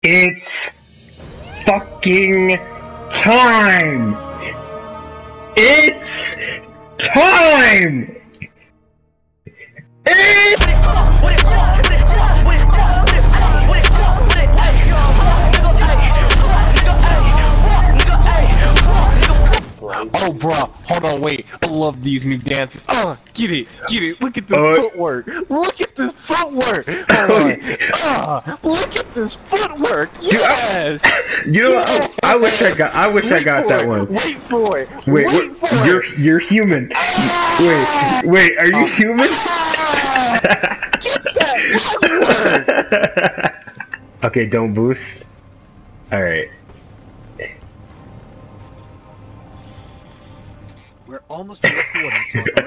It's fucking time! It's time! Oh, bruh, hold on, wait. I love these new dances. Get it. Look at this footwork. Look at this footwork. Hold on. Look at this footwork. Yes. Yes! I wish I got that one. Wait for it. Wait, you're human. Wait, are you human? Get that footwork. Okay, don't boost. Alright. We're almost to your coordinates.